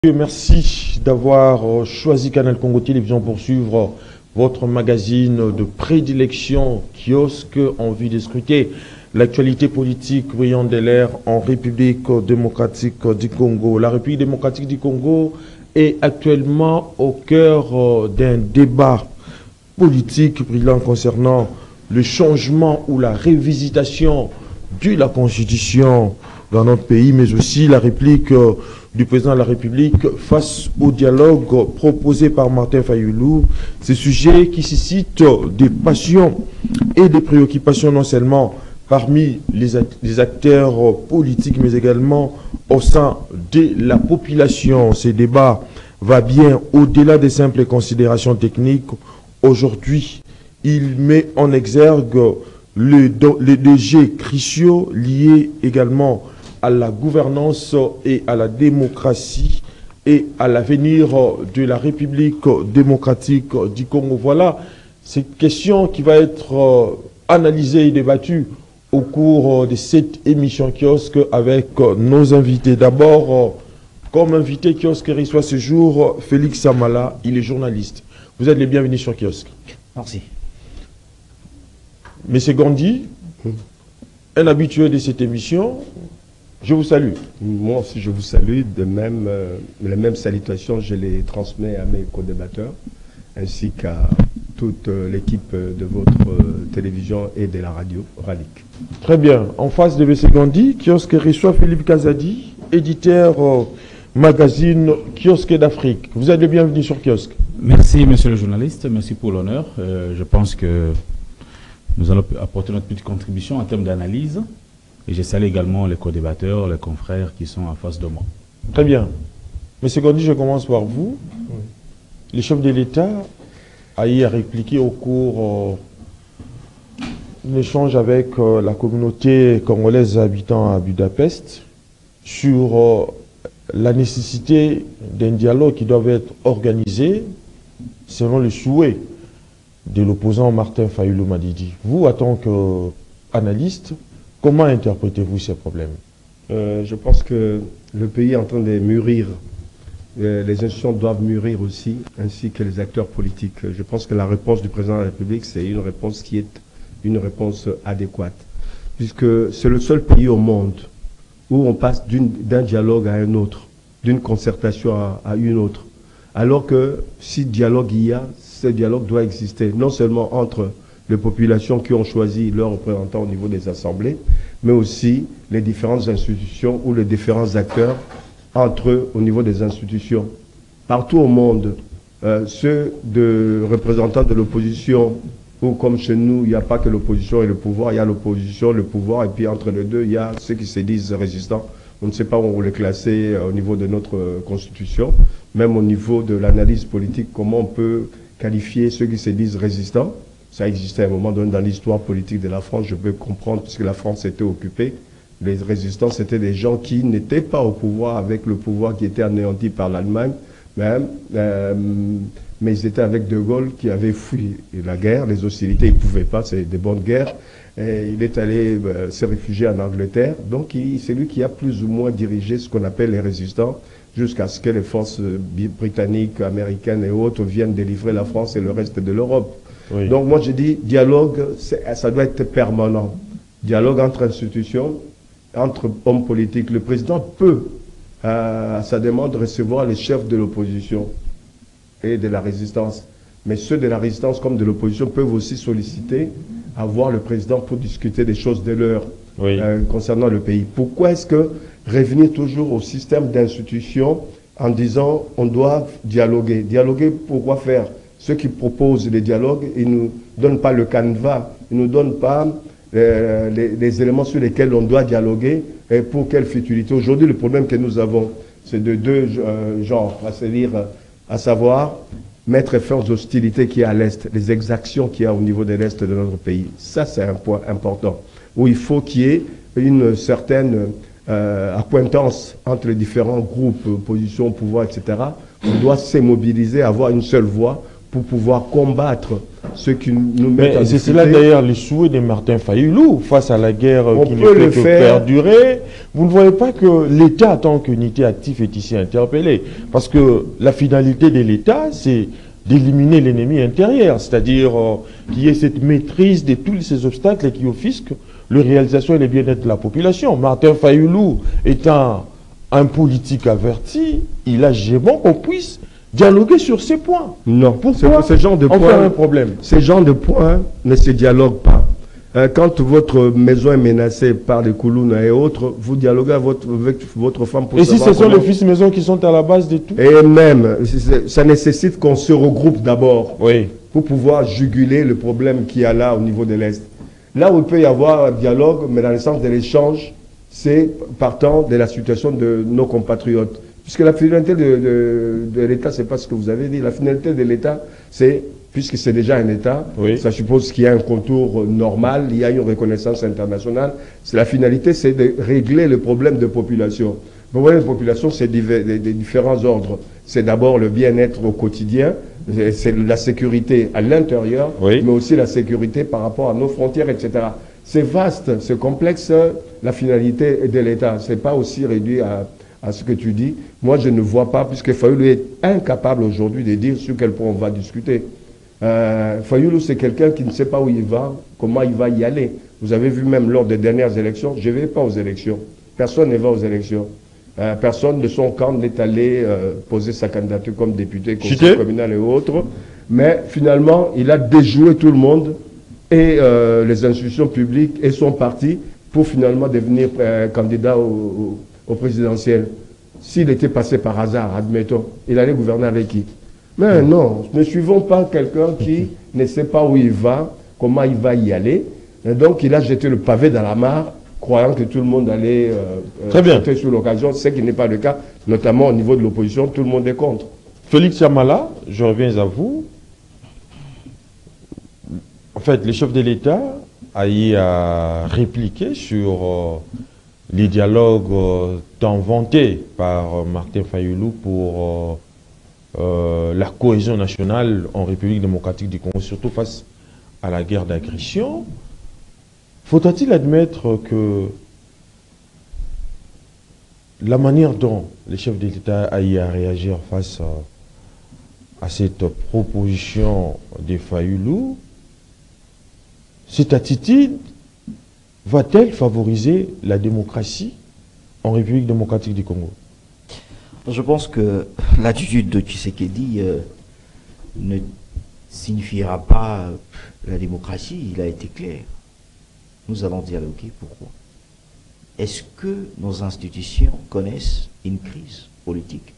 Merci d'avoir choisi Canal Congo Télévision pour suivre votre magazine de prédilection kiosque en vue de scruter l'actualité politique brillante de l'ère en République démocratique du Congo. La République démocratique du Congo est actuellement au cœur d'un débat politique brillant concernant le changement ou la révisitation de la Constitution dans notre pays, mais aussi la réplique du président de la République face au dialogue proposé par Martin Fayulu. Ces sujets qui suscitent des passions et des préoccupations non seulement parmi les acteurs politiques, mais également au sein de la population. Ces débats va bien au-delà des simples considérations techniques. Aujourd'hui, il met en exergue les dégâts cruciaux liés également à la gouvernance et à la démocratie et à l'avenir de la République démocratique du Congo. Voilà cette question qui va être analysée et débattue au cours de cette émission kiosque avec nos invités. D'abord, comme invité kiosque reçoit ce jour Félix Samala, il est journaliste. Vous êtes les bienvenus sur kiosque. Merci. Monsieur Gandhi, un habitué de cette émission, je vous salue. Moi aussi, je vous salue. De même, les mêmes salutations, je les transmets à mes co-débatteurs, ainsi qu'à toute l'équipe de votre télévision et de la radio Ralik. Très bien. En face de M. Gandhi, kiosque reçoit Philippe Kazadi, éditeur magazine Kiosque d'Afrique. Vous êtes le bienvenu sur kiosque. Merci, monsieur le journaliste. Merci pour l'honneur. Je pense que nous allons apporter notre petite contribution en termes d'analyse. Et je salue également les co-débatteurs, les confrères qui sont en face de moi. Très bien. Monsieur Gandhi, je commence par vous. Oui. Le chef de l'État a hier répliqué au cours d'un échange avec la communauté congolaise habitant à Budapest sur la nécessité d'un dialogue qui doit être organisé selon le souhait de l'opposant Martin Fayulu Madidi. Vous, en tant qu'analyste, comment interprétez-vous ces problèmes? Je pense que le pays est en train de mûrir. Les institutions doivent mûrir aussi, ainsi que les acteurs politiques. Je pense que la réponse du président de la République, c'est une réponse qui est une réponse adéquate. Puisque c'est le seul pays au monde où on passe d'un dialogue à un autre, d'une concertation à une autre. Alors que si dialogue il y a, ce dialogue doit exister, non seulement entre les populations qui ont choisi leurs représentants au niveau des assemblées, mais aussi les différentes institutions ou les différents acteurs entre eux au niveau des institutions. Partout au monde, ceux de représentants de l'opposition, ou comme chez nous, il n'y a pas que l'opposition et le pouvoir, il y a l'opposition, le pouvoir, et puis entre les deux, il y a ceux qui se disent résistants. On ne sait pas où on les classer au niveau de notre constitution, même au niveau de l'analyse politique, comment on peut qualifier ceux qui se disent résistants. Ça existait à un moment donné dans l'histoire politique de la France, je peux comprendre, puisque la France était occupée. Les résistants, c'était des gens qui n'étaient pas au pouvoir avec le pouvoir qui était anéanti par l'Allemagne, mais ils étaient avec De Gaulle qui avait fui la guerre, les hostilités, ils ne pouvaient pas, c'est des bonnes guerres. Et il est allé se réfugier en Angleterre. Donc c'est lui qui a plus ou moins dirigé ce qu'on appelle les résistants, jusqu'à ce que les forces britanniques, américaines et autres viennent délivrer la France et le reste de l'Europe. Oui. Donc moi je dis, dialogue, ça doit être permanent. Dialogue entre institutions, entre hommes politiques. Le président peut, à sa demande, recevoir les chefs de l'opposition et de la résistance. Mais ceux de la résistance comme de l'opposition peuvent aussi solliciter à voir le président pour discuter des choses de l'heure concernant le pays. Pourquoi est-ce que revenir toujours au système d'institutions en disant on doit dialoguer? Dialoguer, pourquoi faire? Ceux qui proposent les dialogues, ils ne nous donnent pas le canevas, ils ne nous donnent pas les éléments sur lesquels on doit dialoguer et pour quelle futilité. Aujourd'hui, le problème que nous avons, c'est de deux genres, à savoir mettre fin aux hostilités qu'il y a à l'Est, les exactions qu'il y a au niveau de l'Est de notre pays. Ça, c'est un point important, où il faut qu'il y ait une certaine accointance entre les différents groupes, opposition, pouvoir, etc. On doit se mobiliser, avoir une seule voix pour pouvoir combattre ceux qui nous mettent en Mais c'est difficulté. cela d'ailleurs le souhait de Martin Fayoulou face à la guerre qui ne peut fait le que faire. perdurer. Vous ne voyez pas que l'État, en tant qu'unité active, est ici interpellé. Parce que la finalité de l'État, c'est d'éliminer l'ennemi intérieur, c'est-à-dire qu'il y ait cette maîtrise de tous ces obstacles qui offusquent la réalisation et le bien-être de la population. Martin Fayoulou étant un politique averti, il a gêné qu'on puisse dialoguer sur ces points. Non, Pourquoi ce genre de on fait un points, problème? ces genres de points ne se dialoguent pas. Quand votre maison est menacée par des Koulouna et autres, vous dialoguez avec votre femme pour Et si savoir ce sont comment- les fils maison qui sont à la base de tout? Et même, ça nécessite qu'on se regroupe d'abord Oui. pour pouvoir juguler le problème qu'il y a là au niveau de l'Est. Là où il peut y avoir un dialogue, mais dans le sens de l'échange, c'est partant de la situation de nos compatriotes. Puisque la finalité de l'État, c'est pas ce que vous avez dit. La finalité de l'État, c'est, puisque c'est déjà un État, Oui. ça suppose qu'il y a un contour normal, il y a une reconnaissance internationale. La finalité, c'est de régler le problème de population. Vous voyez, la population, c'est des différents ordres. C'est d'abord le bien-être au quotidien, c'est la sécurité à l'intérieur, Oui. mais aussi la sécurité par rapport à nos frontières, etc. C'est vaste, c'est complexe, la finalité de l'État. C'est pas aussi réduit à ce que tu dis. Moi, je ne vois pas, puisque Fayoulou est incapable aujourd'hui de dire sur quel point on va discuter. Fayoulou, c'est quelqu'un qui ne sait pas où il va, comment il va y aller. Vous avez vu même lors des dernières élections, je ne vais pas aux élections. Personne ne va aux élections. Personne de son camp n'est allé poser sa candidature comme député, conseiller communal et autres. Mais finalement, il a déjoué tout le monde et les institutions publiques et son parti pour finalement devenir candidat au présidentiel. S'il était passé par hasard, admettons, il allait gouverner avec qui? Mais non, ne suivons pas quelqu'un qui ne sait pas où il va, comment il va y aller. Et donc, il a jeté le pavé dans la mare, croyant que tout le monde allait sauter sur l'occasion, ce qui n'est pas le cas, notamment au niveau de l'opposition, tout le monde est contre. Félix Chamala, je reviens à vous. En fait, le chef de l'État a répliqué sur les dialogues tant vantés par Martin Fayoulou pour la cohésion nationale en République démocratique du Congo, surtout face à la guerre d'agression. Faudra-t-il admettre que la manière dont les chefs de l'État a réagi face à cette proposition de Fayoulou, cette attitude va-t-elle favoriser la démocratie en République démocratique du Congo? Je pense que l'attitude de Tshisekedi ne signifiera pas la démocratie. Il a été clair. Nous allons dialoguer. Pourquoi? Est-ce que nos institutions connaissent une crise politique?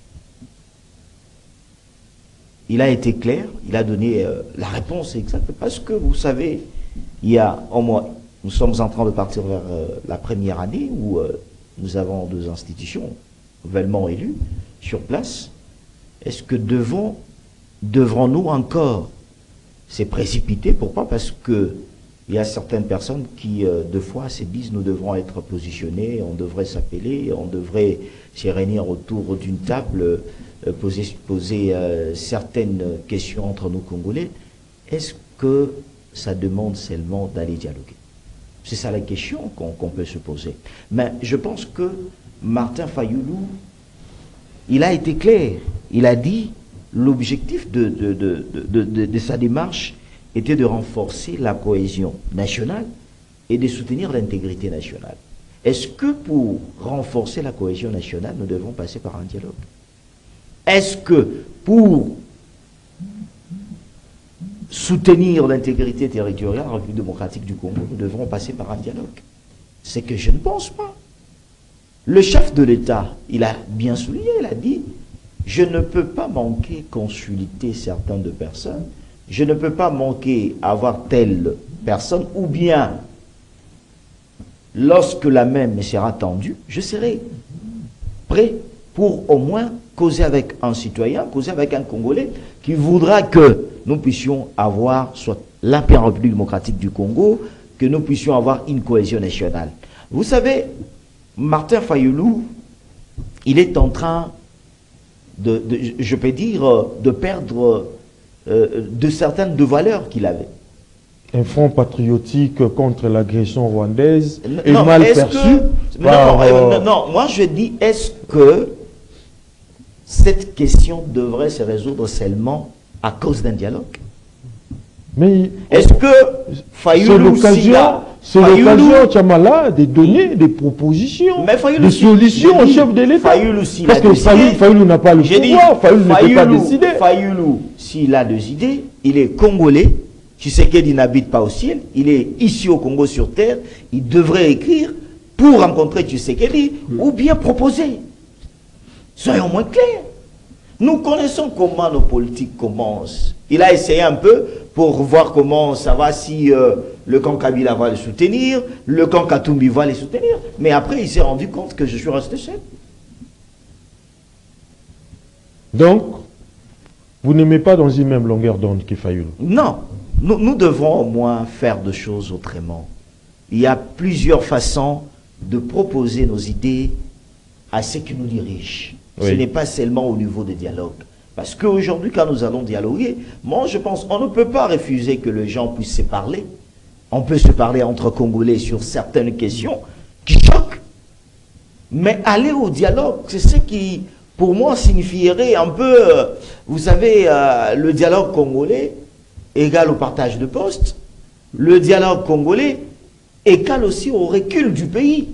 Il a été clair, il a donné la réponse exacte. Parce que vous savez, il y a au moins, nous sommes en train de partir vers la première année où nous avons deux institutions nouvellement élues sur place. Est-ce que devrons-nous encore se précipiter? Pourquoi? Parce que il y a certaines personnes qui, deux fois, se disent nous devrons être positionnés, on devrait s'appeler, on devrait se réunir autour d'une table, poser certaines questions entre nous Congolais. Est-ce que ça demande seulement d'aller dialoguer? C'est ça la question qu'on peut se poser. Mais je pense que Martin Fayoulou, il a été clair. Il a dit l'objectif de sa démarche était de renforcer la cohésion nationale et de soutenir l'intégrité nationale. Est-ce que pour renforcer la cohésion nationale, nous devons passer par un dialogue? Est-ce que pour soutenir l'intégrité territoriale de la République démocratique du Congo, nous devrons passer par un dialogue? C'est que je ne pense pas. Le chef de l'État, il a bien souligné, il a dit « Je ne peux pas manquer consulter certaines de personnes, je ne peux pas manquer avoir telle personne, ou bien, lorsque la même sera tendue, je serai prêt pour au moins causer avec un citoyen, causer avec un Congolais qui voudra que nous puissions avoir soit la paix en République démocratique du Congo, que nous puissions avoir une cohésion nationale. » Vous savez, Martin Fayoulou, il est en train je peux dire, de perdre de certaines de valeurs qu'il avait. Un front patriotique contre l'agression rwandaise est Non, mal est-ce perçu que- par... non, moi je dis, est-ce que cette question devrait se résoudre seulement à cause d'un dialogue? Mais Est-ce que c'est Fayulu l'occasion, Tchamala, de donner des propositions, Mais Fayulu, des si- solutions au j'ai dit, chef de l'État? Fayulu, s'il Parce a que des idées, Fayulu n'a pas le j'ai dit, pouvoir, Fayulu ne peut pas décider. Fayulu, s'il a des idées, il est congolais, Tshisekedi n'habite pas au ciel, il est ici au Congo sur terre, il devrait écrire pour rencontrer Tshisekedi ou bien proposer. Soyons moins clairs. Nous connaissons comment nos politiques commencent. Il a essayé un peu pour voir comment ça va, si le camp Kabila va le soutenir, le camp Katumbi va les soutenir. Mais après, il s'est rendu compte que je suis resté seul. Donc, vous n'aimez pas dans une même longueur d'onde que Fayulu? Non, nous devons au moins faire des choses autrement. Il y a plusieurs façons de proposer nos idées à ceux qui nous dirigent. Oui. Ce n'est pas seulement au niveau des dialogues. Parce qu'aujourd'hui, quand nous allons dialoguer, moi je pense qu'on ne peut pas refuser que les gens puissent se parler. On peut se parler entre Congolais sur certaines questions qui choquent. Mais aller au dialogue, c'est ce qui, pour moi, signifierait un peu, vous savez, le dialogue congolais égale au partage de postes. Le dialogue congolais égale aussi au recul du pays.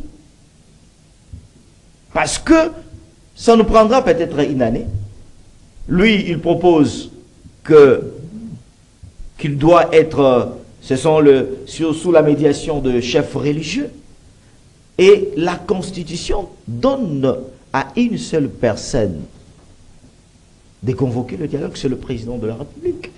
Parce que ça nous prendra peut-être une année. Lui, il propose qu'il doit être, sous la médiation de chefs religieux. Et la Constitution donne à une seule personne de convoquer le dialogue, c'est le président de la République.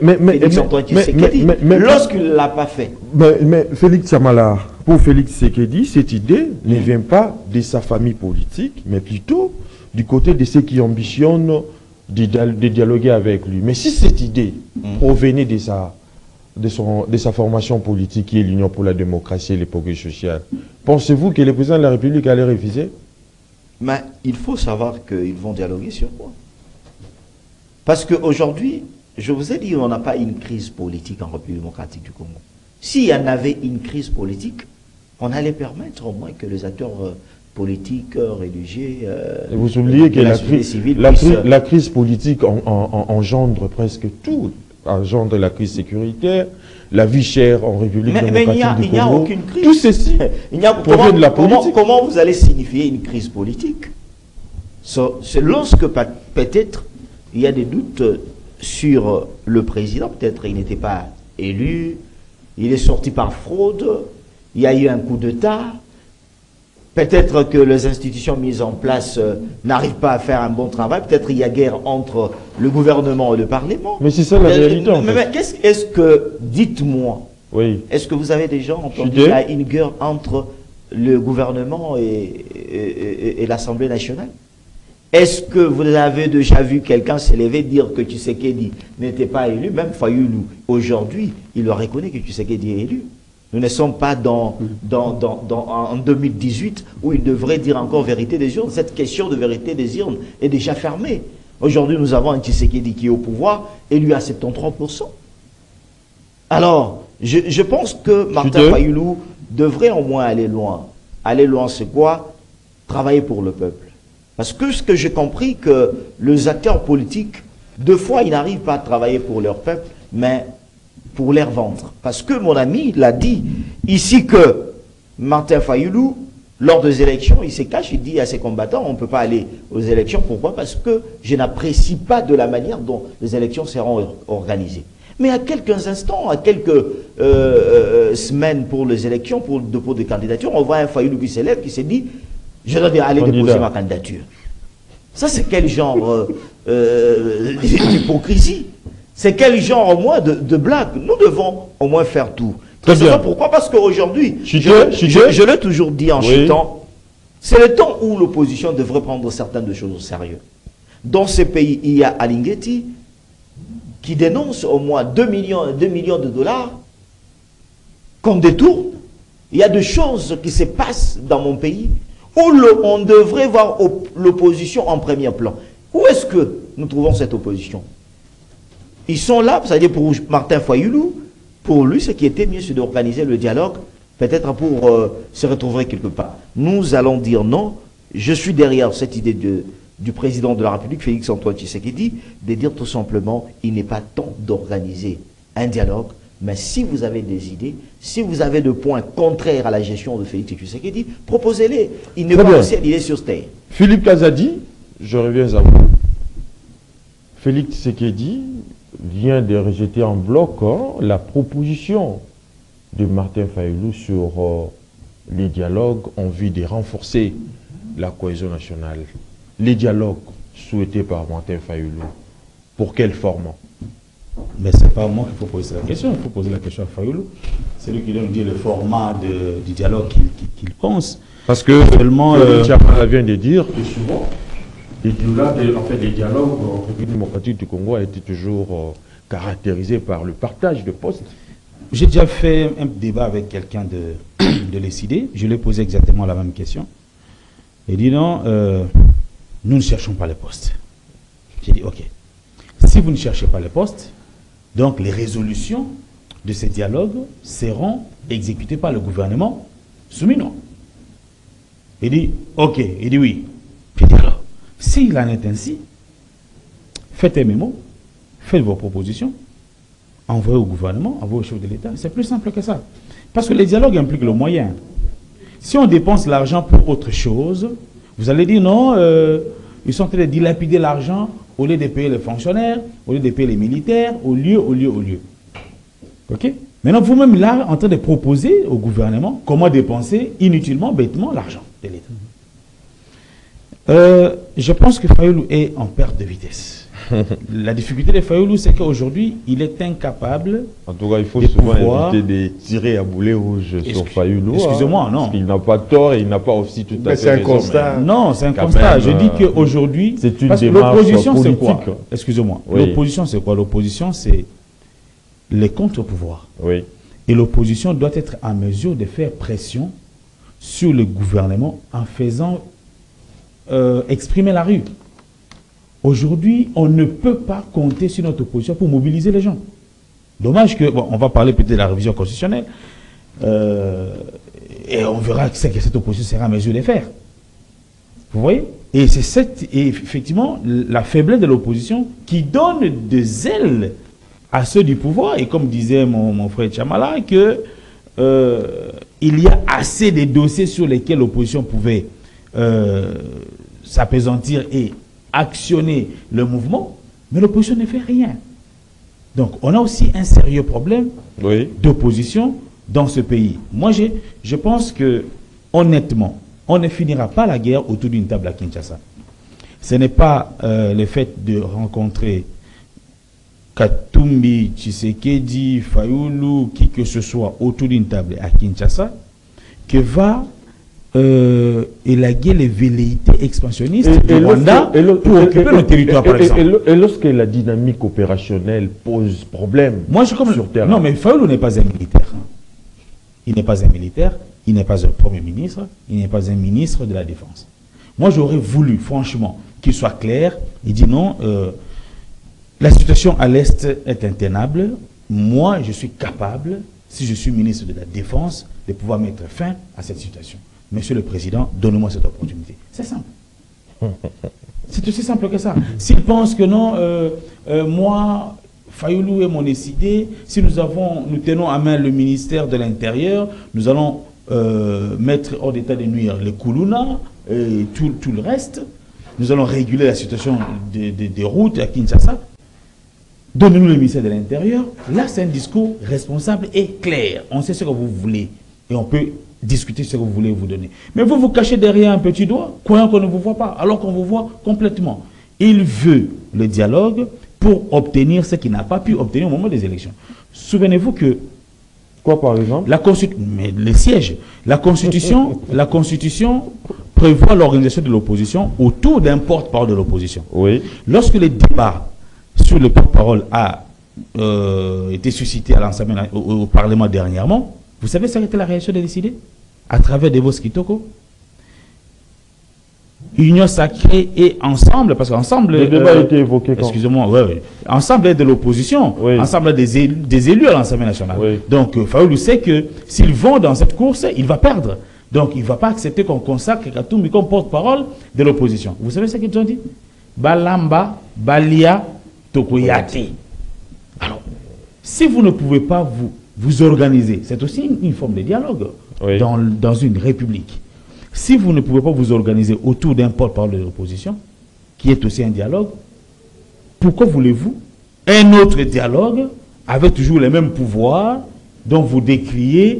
Lorsqu'il ne l'a pas fait. Mais Félix Tchamala, pour Félix Tshisekedi, cette idée ne vient pas de sa famille politique, mais plutôt du côté de ceux qui ambitionnent de dialoguer avec lui. Mais si cette idée provenait de sa formation politique, qui est l'Union pour la démocratie et le progrès social, pensez-vous que le président de la République allait refuser? Mais il faut savoir qu'ils vont dialoguer sur quoi? Parce qu'aujourd'hui, je vous ai dit, on n'a pas une crise politique en République démocratique du Congo. S'il y en avait une crise politique, on allait permettre au moins que les acteurs politiques, religieux... vous oubliez que la crise politique engendre presque tout. Engendre la crise sécuritaire, la vie chère en République démocratique du Congo. Mais il n'y a aucune crise. Tout ceci provient de la politique. Comment vous allez signifier une crise politique? C'est lorsque peut-être il y a des doutes sur le président. Peut-être il n'était pas élu, il est sorti par fraude, il y a eu un coup d'État. Peut-être que les institutions mises en place n'arrivent pas à faire un bon travail. Peut-être il y a guerre entre le gouvernement et le Parlement. Mais c'est ça la réalité. Mais est-ce que, dites-moi, oui. Est-ce que vous avez déjà entendu qu'il y a une guerre entre le gouvernement et l'Assemblée nationale? Est-ce que vous avez déjà vu quelqu'un s'élever dire que Tshisekedi n'était pas élu? Même Fayulu, aujourd'hui, il le reconnaît que Tshisekedi est élu. Nous ne sommes pas en 2018 où il devrait dire encore vérité des urnes. Cette question de vérité des urnes est déjà fermée. Aujourd'hui, nous avons un Tshisekedi qui est au pouvoir, élu à 73%. Alors, je pense que Martin Fayulu devrait au moins aller loin. Aller loin, c'est quoi? Travailler pour le peuple. Parce que ce que j'ai compris, que les acteurs politiques, deux fois, ils n'arrivent pas à travailler pour leur peuple, mais pour leur ventre. Parce que mon ami l'a dit ici que Martin Fayulu, lors des élections, il se cache, il dit à ses combattants, on ne peut pas aller aux élections. Pourquoi? Parce que je n'apprécie pas de la manière dont les élections seront organisées. Mais à quelques instants, à quelques semaines pour les élections, pour le dépôt de candidature, on voit un Fayulu qui s'élève, qui s'est dit, je dois aller déposer ma candidature. Ça, c'est quel genre d'hypocrisie? C'est quel genre, au moins, de blague? Nous devons au moins faire tout. Pourquoi? Parce qu'aujourd'hui, je l'ai toujours dit en chutant, c'est le temps où l'opposition devrait prendre certaines choses au sérieux. Dans ce pays, il y a Alingeti qui dénonce au moins 2 millions de dollars qu'on détourne. Il y a des choses qui se passent dans mon pays où on devrait voir l'opposition en premier plan. Où est-ce que nous trouvons cette opposition? Ils sont là, c'est-à-dire pour Martin Fayoulou, pour lui, ce qui était mieux, c'est d'organiser le dialogue, peut-être pour se retrouver quelque part. Nous allons dire non. Je suis derrière cette idée du président de la République, Félix-Antoine Tshisekedi, de dire tout simplement, il n'est pas temps d'organiser un dialogue, mais si vous avez des idées, si vous avez des points contraires à la gestion de Félix Tshisekedi, proposez-les. Il n'est pas aussi à l'idée sur terre. Philippe Kazadi, je reviens à vous. Félix Tshisekedi vient de rejeter en bloc la proposition de Martin Fayoulou sur les dialogues en vue de renforcer la cohésion nationale. Les dialogues souhaités par Martin Fayoulou, pour quel format? Mais ce n'est pas moi qu'il faut poser la question, il faut poser la question à Fayoulou. C'est lui qui doit nous dire le format du dialogue qu'il pense. Parce que seulement Tchamala vient de dire que souvent, les dialogues en République démocratique du Congo a été toujours caractérisé par le partage de postes. J'ai déjà fait un débat avec quelqu'un de l'ECD, je lui ai posé exactement la même question. Il dit non, nous ne cherchons pas les postes. J'ai dit ok, si vous ne cherchez pas les postes, donc les résolutions de ces dialogues seront exécutées par le gouvernement soumis non. Il dit ok, il dit oui. J'ai dit alors, s'il en est ainsi, faites un mémo, faites vos propositions, envoyez au gouvernement, envoyez au chef de l'État. C'est plus simple que ça. Parce que les dialogues impliquent le moyen. Si on dépense l'argent pour autre chose, vous allez dire non, ils sont en train de dilapider l'argent au lieu de payer les fonctionnaires, au lieu de payer les militaires, au lieu. Ok? Maintenant, vous-même là, en train de proposer au gouvernement comment dépenser inutilement, bêtement l'argent de l'État. Je pense que Fayoulou est en perte de vitesse. La difficulté de Fayoulou, c'est qu'aujourd'hui, il est incapable. En tout cas, il faut souvent éviter de tirer à boulet rouge sur Fayoulou. Excusez-moi, non. Il n'a pas tort et il n'a pas aussi tout à fait. C'est un constat. Non, c'est un constat. Je dis qu'aujourd'hui, c'est une démarche l'opposition, c'est politique. quoi? Excusez-moi. Oui. L'opposition, c'est quoi? L'opposition, c'est les contre-pouvoirs. Oui. Et l'opposition doit être en mesure de faire pression sur le gouvernement en faisant exprimer la rue. Aujourd'hui, on ne peut pas compter sur notre opposition pour mobiliser les gens. Dommage que, bon, on va parler peut-être de la révision constitutionnelle, et on verra ce que cette opposition sera en mesure de faire. Vous voyez? Et c'est effectivement la faiblesse de l'opposition qui donne des ailes à ceux du pouvoir. Et comme disait mon frère Tchamala, que il y a assez de dossiers sur lesquels l'opposition pouvait s'apaisantir et actionner le mouvement, mais l'opposition ne fait rien. Donc, on a aussi un sérieux problème d'opposition dans ce pays. Moi, je pense que, honnêtement, on ne finira pas la guerre autour d'une table à Kinshasa. Ce n'est pas le fait de rencontrer Katumbi, Tshisekedi, Fayoulou, qui que ce soit autour d'une table à Kinshasa, que va élaguer les velléités expansionnistes du Rwanda pour occuper le territoire, par exemple. Et lorsque la dynamique opérationnelle pose problème sur terrain. Non, mais Fayoulou n'est pas un militaire. Il n'est pas un militaire, il n'est pas un premier ministre, il n'est pas un ministre de la Défense. Moi, j'aurais voulu, franchement, qu'il soit clair. Il dit non, la situation à l'Est est intenable. Moi, je suis capable, si je suis ministre de la Défense, de pouvoir mettre fin à cette situation. Monsieur le Président, donnez-moi cette opportunité. C'est simple. C'est aussi simple que ça. S'il pense que non, moi, Fayoulou est mon décidé, si nous tenons à main le ministère de l'Intérieur, nous allons mettre hors d'état de nuire les Koulouna et tout le reste. Nous allons réguler la situation des routes à Kinshasa. Donnez-nous le ministère de l'Intérieur. Là, c'est un discours responsable et clair. On sait ce que vous voulez et on peut discuter ce que vous voulez vous donner. Mais vous vous cachez derrière un petit doigt, croyant qu'on ne vous voit pas, alors qu'on vous voit complètement. Il veut le dialogue pour obtenir ce qu'il n'a pas pu obtenir au moment des élections. Souvenez-vous que... Quoi, par exemple? Mais les sièges. La Constitution prévoit l'organisation de l'opposition autour d'un porte-parole de l'opposition. Oui. Lorsque le débat sur le porte-parole a été suscité à l'Assemblée au Parlement dernièrement, vous savez ce qu'était la réaction des décidés à travers Devos Kitoko? union sacrée et ensemble, parce qu'ensemble... Le débat a été évoqué quand? Excusez-moi, ouais. Ensemble est de l'opposition, Oui. ensemble est des élus à l'Assemblée nationale. Oui. Donc, Fayoulou sait que s'ils vont dans cette course, il va perdre. Donc, il ne va pas accepter qu'on consacre Katoumbi comme porte-parole de l'opposition. Vous savez ce qu'ils ont dit? Balamba, Balia, Tokoyate. Alors, si vous ne pouvez pas vous organiser, c'est aussi une forme de dialogue Oui. dans une république. Si vous ne pouvez pas vous organiser autour d'un porte-parole de l'opposition, qui est aussi un dialogue, pourquoi voulez-vous un autre dialogue avec toujours les mêmes pouvoirs dont vous décriez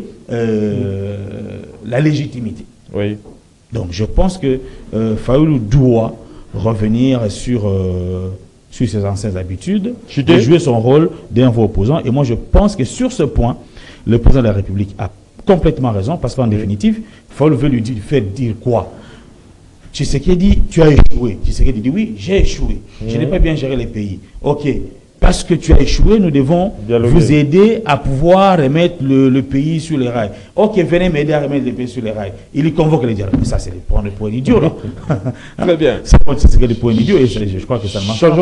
la légitimité? Oui. Donc je pense que Fayoulou doit revenir sur ses anciennes habitudes et jouer son rôle d'un voix opposant. Et moi je pense que sur ce point, le président de la République a complètement raison, parce qu'en définitive, Fayoulou veut lui faire dire quoi? Tshisekedi dit, tu as échoué. Tshisekedi dit, oui, j'ai échoué. Je n'ai pas bien géré les pays. Ok, parce que tu as échoué, nous devons vous aider à pouvoir remettre le pays sur les rails. Ok, venez m'aider à remettre le pays sur les rails. Il y convoque les dialogues. Mais ça, c'est des points idiots, là. Très bien. C'est des points idiots, et je crois que ça ne marche pas.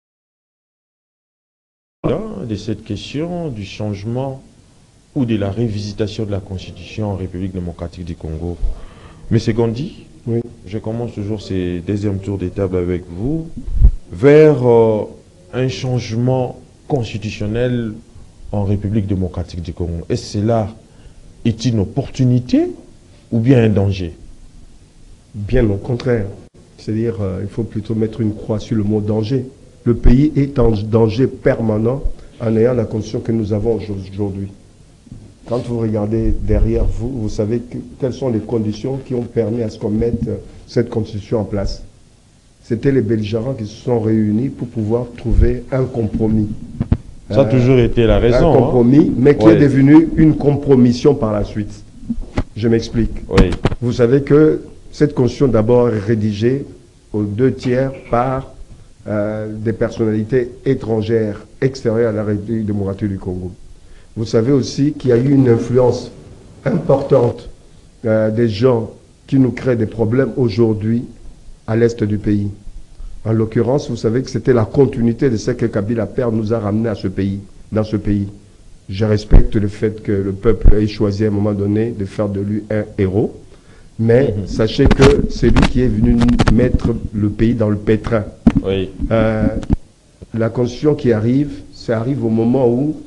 De cette question du changement ou de la révisitation de la Constitution en République démocratique du Congo. Monsieur Gondi, oui. Je commence toujours ces deuxième tour de table avec vous vers un changement constitutionnel en République démocratique du Congo. Est-ce que cela est une opportunité ou bien un danger? Bien au contraire. C'est-à-dire, il faut plutôt mettre une croix sur le mot danger. Le pays est en danger permanent en ayant la constitution que nous avons aujourd'hui. Quand vous regardez derrière vous, vous savez quelles sont les conditions qui ont permis à ce qu'on mette cette constitution en place. C'était les belligérants qui se sont réunis pour pouvoir trouver un compromis. Ça a toujours été la raison. Un compromis, mais qui est devenu une compromission par la suite. Je m'explique. Oui. Vous savez que cette constitution d'abord est rédigée aux 2/3 par des personnalités étrangères, extérieures à la République démocratique du Congo. Vous savez aussi qu'il y a eu une influence importante des gens qui nous créent des problèmes aujourd'hui à l'est du pays. En l'occurrence, vous savez que c'était la continuité de ce que Kabila Père nous a ramené à ce pays, dans ce pays. Je respecte le fait que le peuple ait choisi à un moment donné de faire de lui un héros, mais sachez que c'est lui qui est venu mettre le pays dans le pétrin. Oui. La constitution qui arrive, ça arrive au moment où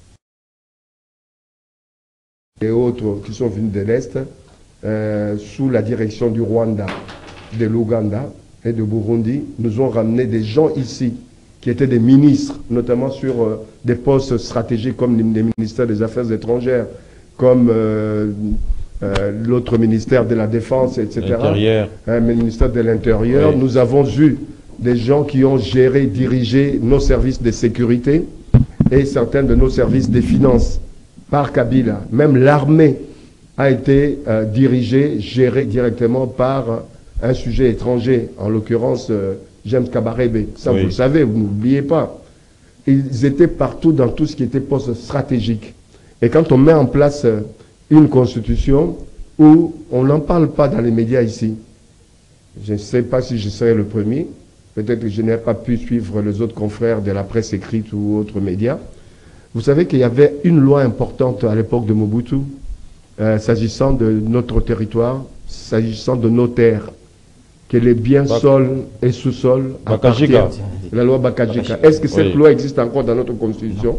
et autres qui sont venus de l'Est, sous la direction du Rwanda, de l'Ouganda et de Burundi, nous ont ramené des gens ici qui étaient des ministres, notamment sur des postes stratégiques comme les ministères des Affaires étrangères, comme l'autre ministère de la Défense, etc. Le ministère de l'Intérieur. Oui. Nous avons eu des gens qui ont géré, dirigé nos services de sécurité et certains de nos services des finances par Kabila. Même l'armée a été dirigée, gérée directement par un sujet étranger, en l'occurrence James Kabarebe. Ça, oui. Vous le savez, vous n'oubliez pas. Ils étaient partout dans tout ce qui était poste stratégique. Et quand on met en place une constitution où on n'en parle pas dans les médias ici, je ne sais pas si je serai le premier, peut-être que je n'ai pas pu suivre les autres confrères de la presse écrite ou autres médias. Vous savez qu'il y avait une loi importante à l'époque de Mobutu, s'agissant de notre territoire, s'agissant de nos terres, que les biens sol et sous-sol appartiennent. La loi Bakajika. Est-ce que cette loi existe encore dans notre constitution?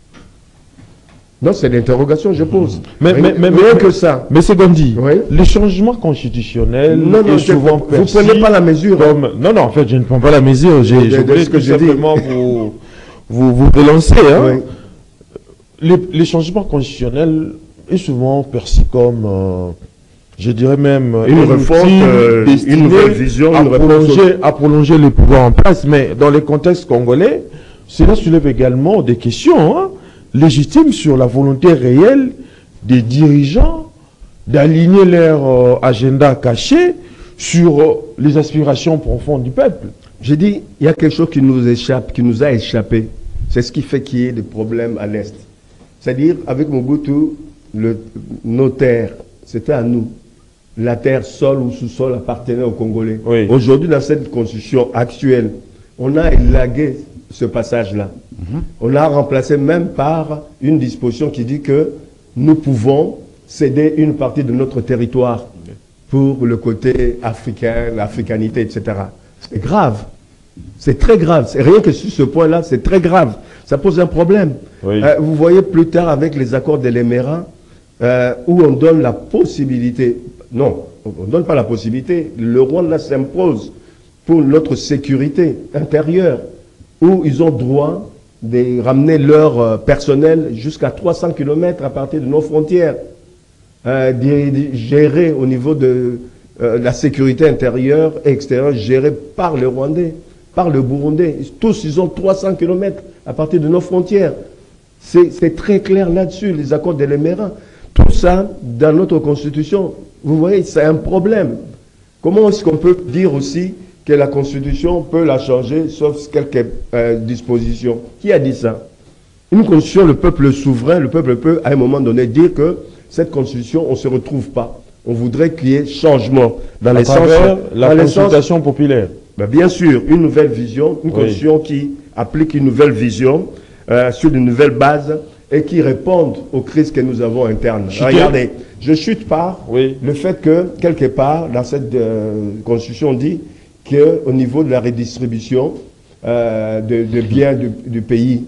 Non, c'est l'interrogation que je pose. Mais que ça. Mais c'est Gondi, oui? Les changements constitutionnels non, souvent vous ne prenez pas la mesure. Comme, non, en fait, je ne prends pas la mesure. Je voulais tout simplement vous relancer. Hein. Oui. Les changements constitutionnels est souvent perçus comme, je dirais même, une réforme, une nouvelle vision, à prolonger les pouvoirs en place. Mais dans les contextes congolais, cela soulève également des questions légitimes sur la volonté réelle des dirigeants d'aligner leur agenda caché sur les aspirations profondes du peuple. J'ai dit, il y a quelque chose qui nous échappe, qui nous a échappé. C'est ce qui fait qu'il y ait des problèmes à l'Est. C'est-à-dire, avec Mobutu, nos terres, c'était à nous. la terre, sol ou sous-sol, appartenait aux Congolais. Oui. Aujourd'hui, dans cette constitution actuelle, on a élagué ce passage-là. On l'a remplacé même par une disposition qui dit que nous pouvons céder une partie de notre territoire pour le côté africain, l'africanité, etc. C'est grave. C'est très grave. C'est rien que sur ce point-là, c'est très grave. Ça pose un problème. Oui. Vous voyez plus tard avec les accords de l'Émirat, où on donne la possibilité, non, on ne donne pas la possibilité, le Rwanda s'impose pour notre sécurité intérieure, où ils ont droit de ramener leur personnel jusqu'à 300 km à partir de nos frontières, de gérer au niveau de la sécurité intérieure et extérieure, gérée par les Rwandais, par le Burundais. Tous, ils ont 300 km à partir de nos frontières. C'est très clair là-dessus, les accords de l'Émirat. Tout ça, dans notre constitution, vous voyez, c'est un problème. Comment est-ce qu'on peut dire aussi que la constitution peut la changer, sauf quelques dispositions? Qui a dit ça? Une constitution, le peuple souverain, le peuple peut, à un moment donné, dire que cette constitution, on ne se retrouve pas. On voudrait qu'il y ait changement dans les sens, la consultation populaire. Ben bien sûr, une nouvelle vision, une constitution qui applique une nouvelle vision sur de nouvelles bases et qui répondent aux crises que nous avons internes. Regardez, je chute par le fait que, quelque part, dans cette constitution, on dit qu'au niveau de la redistribution de biens du pays,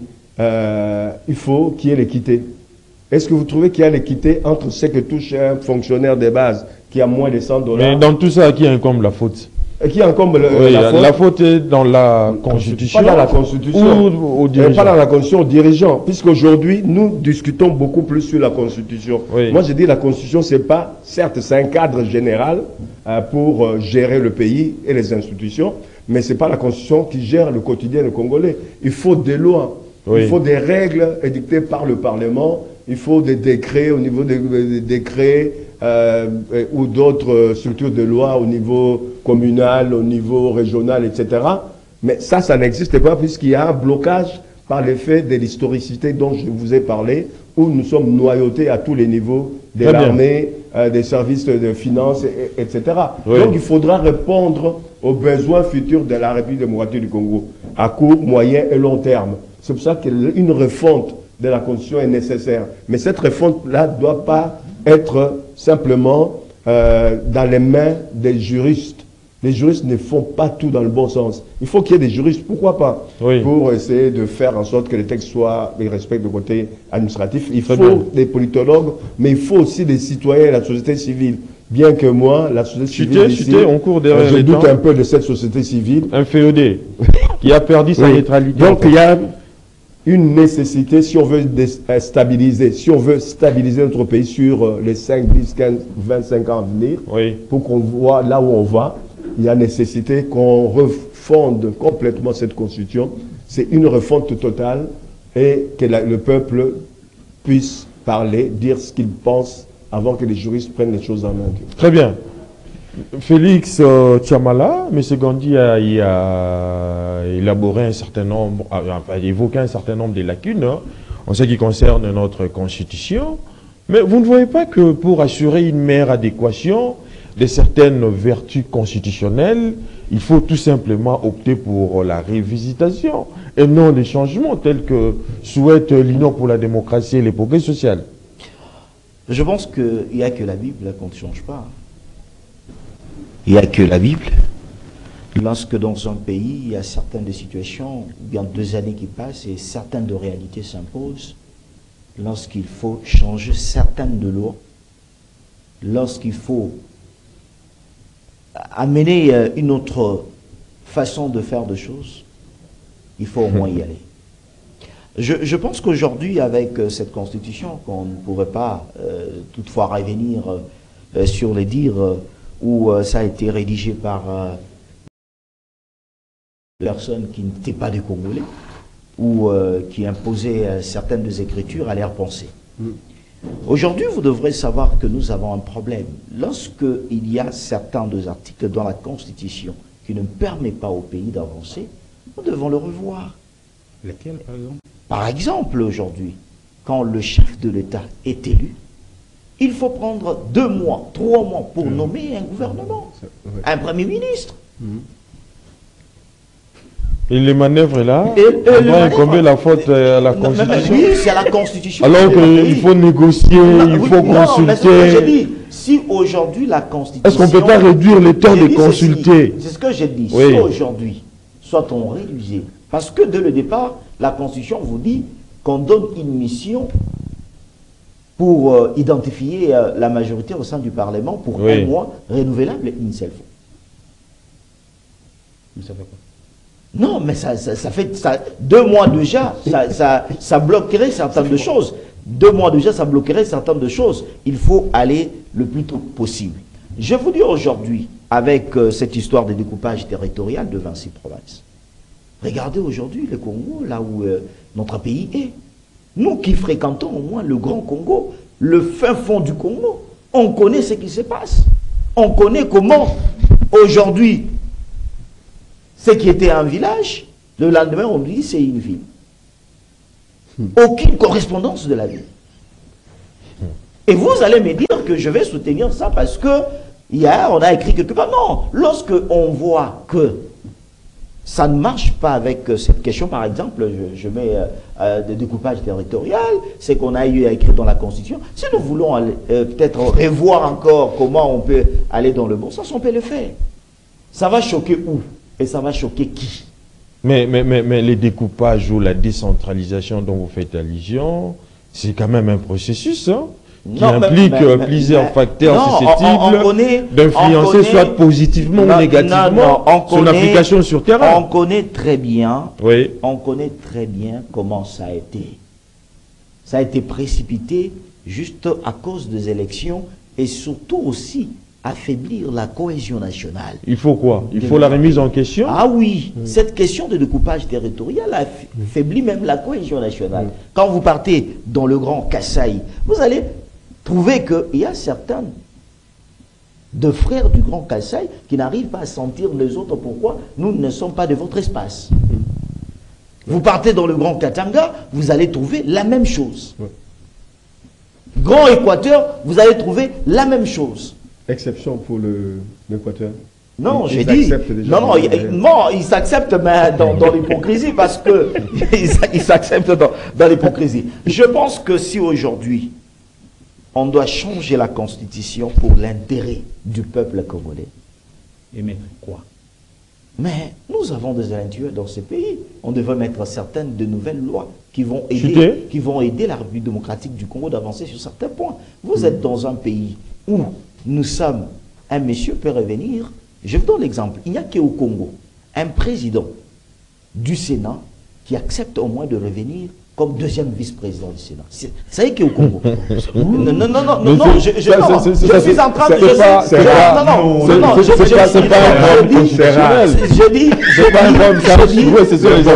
il faut qu'il y ait l'équité. Est-ce que vous trouvez qu'il y a l'équité entre ce que touche un fonctionnaire de base qui a moins de 100 $? Mais dans tout ça, à qui incombe la faute? Qui incombe la faute? La faute est dans la Constitution. Pas dans la Constitution. Ou aux dirigeants. Pas dans la Constitution, aux dirigeants. Puisqu'aujourd'hui, nous discutons beaucoup plus sur la Constitution. Oui. Moi, je dis la Constitution, c'est pas, certes, c'est un cadre général pour gérer le pays et les institutions, mais c'est pas la Constitution qui gère le quotidien des Congolais. Il faut des lois. Oui. Il faut des règles édictées par le Parlement. Il faut des décrets au niveau des décrets ou d'autres structures de loi au niveau communal, au niveau régional, etc. Mais ça n'existe pas puisqu'il y a un blocage par l'effet de l'historicité dont je vous ai parlé, où nous sommes noyautés à tous les niveaux de l'armée, des services de finances, etc. Oui. Donc il faudra répondre aux besoins futurs de la République démocratique du Congo, à court, moyen et long terme. C'est pour ça qu'une refonte de la Constitution est nécessaire. Mais cette refonte-là ne doit pas être simplement dans les mains des juristes. Les juristes ne font pas tout dans le bon sens. Il faut qu'il y ait des juristes, pourquoi pas, pour essayer de faire en sorte que les textes soient, ils respectent le côté administratif. Il faut des politologues, mais il faut aussi des citoyens et la société civile. Bien que moi, la société civile ici, je doute un peu de cette société civile. Un féodé qui a perdu sa neutralité. Donc il y a une nécessité, si on veut stabiliser, notre pays sur les 5, 10, 15, 25 ans à venir, pour qu'on voit là où on va, il y a nécessité qu'on refonde complètement cette constitution. C'est une refonte totale et que le peuple puisse parler, dire ce qu'il pense avant que les juristes prennent les choses en main. Très bien. Félix Tchamala, M. Gandhi a élaboré un certain nombre, a évoqué un certain nombre de lacunes en ce qui concerne notre Constitution. Mais vous ne voyez pas que pour assurer une meilleure adéquation de certaines vertus constitutionnelles, il faut tout simplement opter pour la révisitation et non les changements tels que souhaite l'Union pour la démocratie et les progrès sociaux? Je pense qu'il n'y a que la Bible qu'on ne change pas. Il n'y a que la Bible. Lorsque dans un pays, il y a certaines situations, il y a 2 années qui passent et certaines de réalités s'imposent, lorsqu'il faut changer certaines de lois, lorsqu'il faut amener une autre façon de faire de choses, il faut au moins y aller. Je pense qu'aujourd'hui, avec cette constitution, qu'on ne pourrait pas toutefois revenir sur les dires où ça a été rédigé par des personnes qui n'étaient pas des Congolais, ou qui imposaient certaines des écritures à leur pensée. Aujourd'hui, vous devrez savoir que nous avons un problème. Lorsqu'il y a certains des articles dans la Constitution qui ne permettent pas au pays d'avancer, nous devons le revoir. Lesquels, par exemple? Par exemple, aujourd'hui, quand le chef de l'État est élu, il faut prendre 2 mois, 3 mois pour nommer un gouvernement, un premier ministre. Et les manœuvres là, Et on les va manœuvres, incomber la faute à la Non, mais Constitution. oui, c'est à la Constitution. Alors qu'il faut négocier, il faut mais c'est ce que j'ai consulter. dit. Si aujourd'hui la Constitution... Est-ce qu'on ne peut pas réduire le temps de consulter? C'est ce que j'ai dit. Oui. Si aujourd'hui, soit on réduisait, parce que dès le départ, la Constitution vous dit qu'on donne une mission pour identifier la majorité au sein du Parlement pour Oui. 1 mois, renouvelable une seule fois. Mais ça fait quoi? Non, mais ça fait 2 mois déjà, ça bloquerait certaines de choses. 2 mois déjà, ça bloquerait certaines de choses. Il faut aller le plus tôt possible. Je vous dis aujourd'hui, avec cette histoire de découpage territorial de 26 provinces, regardez aujourd'hui le Congo, là où notre pays est. Nous qui fréquentons au moins le Grand Congo, le fin fond du Congo, on connaît ce qui se passe. On connaît comment aujourd'hui, ce qui était un village, le lendemain on dit c'est une ville. Aucune correspondance de la ville. Et vous allez me dire que je vais soutenir ça parce que hier on a écrit quelque part. Non, lorsque on voit que ça ne marche pas avec cette question, par exemple, je mets de découpage territorial, c'est qu'on a eu à écrire dans la Constitution. Si nous voulons peut-être revoir encore comment on peut aller dans le bon sens, on peut le faire. Ça va choquer où? Et ça va choquer qui? Mais les découpages ou la décentralisation dont vous faites allusion, c'est quand même un processus qui implique plusieurs facteurs susceptibles d'influencer soit positivement ou négativement son application sur terrain. On connaît très bien, Oui. on connaît très bien comment ça a été. Ça a été précipité juste à cause des élections et surtout aussi affaiblir la cohésion nationale. Il faut quoi? Il faut la remise en question? Ah oui, cette question de découpage territorial affaiblit même la cohésion nationale. Quand vous partez dans le Grand Kasaï, vous allez trouver qu'il y a certains de frères du Grand Kasaï qui n'arrivent pas à sentir les autres. Pourquoi? Nous ne sommes pas de votre espace. Vous partez dans le Grand Katanga, vous allez trouver la même chose. Grand Équateur, vous allez trouver la même chose. Exception pour l'Équateur. Non, j'ai Ils dit. acceptent déjà. Non, ils s'acceptent mais dans l'hypocrisie parce que ils s'acceptent dans l'hypocrisie. Je pense que si aujourd'hui on doit changer la constitution pour l'intérêt du peuple congolais. Et mettre quoi? Mais nous avons des intellectuels dans ce pays. On devrait mettre certaines de nouvelles lois qui vont aider la République démocratique du Congo d'avancer sur certains points. Vous êtes dans un pays où nous sommes, un monsieur peut revenir, je vous donne l'exemple, il n'y a qu'au Congo, un président du Sénat qui accepte au moins de revenir comme 2e vice-président du Sénat. Ça y est qu'au Congo. Non, je suis en train de... C'est pas un problème constitutionnel. Je dis... C'est pas un problème constitutionnel, c'est sur les